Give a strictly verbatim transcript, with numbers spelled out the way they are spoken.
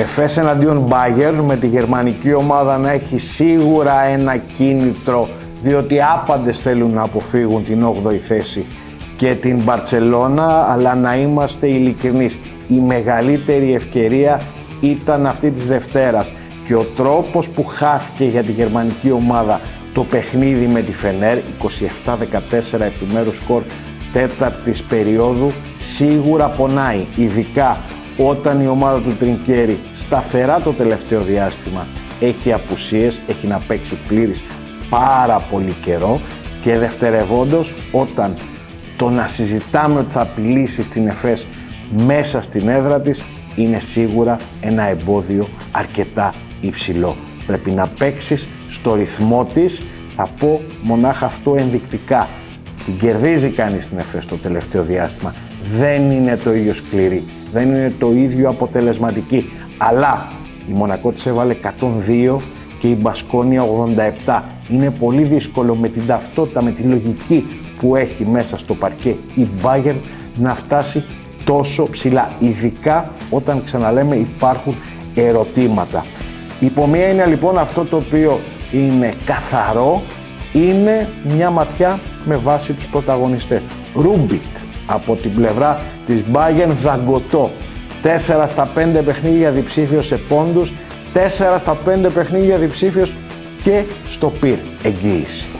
Εφές εναντίον Bayern, με τη γερμανική ομάδα να έχει σίγουρα ένα κίνητρο, διότι άπαντες θέλουν να αποφύγουν την όγδοη θέση και την Μπαρτσελώνα, αλλά να είμαστε ειλικρινείς, η μεγαλύτερη ευκαιρία ήταν αυτή της Δευτέρας και ο τρόπος που χάθηκε για τη γερμανική ομάδα το παιχνίδι με τη Φενέρ, είκοσι επτά δεκατέσσερα επιμέρους σκορ τέταρτης περίοδου, σίγουρα πονάει, ειδικά όταν η ομάδα του Τρινκέρι σταθερά το τελευταίο διάστημα έχει απουσίες, έχει να παίξει πλήρης πάρα πολύ καιρό, και δευτερευόντως όταν το να συζητάμε ότι θα απειλήσει στην Εφές μέσα στην έδρα της είναι σίγουρα ένα εμπόδιο αρκετά υψηλό. Πρέπει να παίξεις στο ρυθμό της, θα πω μονάχα αυτό ενδεικτικά. Την κερδίζει κανείς στην Εφές το τελευταίο διάστημα, δεν είναι το ίδιο σκληρή, δεν είναι το ίδιο αποτελεσματική, αλλά η Μονακό της έβαλε εκατόν δύο και η Μπασκόνια ογδόντα επτά. Είναι πολύ δύσκολο με την ταυτότητα, με τη λογική που έχει μέσα στο παρκέ η Bayern να φτάσει τόσο ψηλά, ειδικά όταν, ξαναλέμε, υπάρχουν ερωτήματα. Η υπομοία είναι λοιπόν αυτό το οποίο είναι καθαρό, είναι μια ματιά με βάση τους πρωταγωνιστές. Ρούμπιτ από την πλευρά της Bayern, δαγκωτό. τέσσερα στα πέντε παιχνίδια διψήφιος σε πόντους, τέσσερα στα πέντε παιχνίδια διψήφιος και στο πυρ εγγύηση.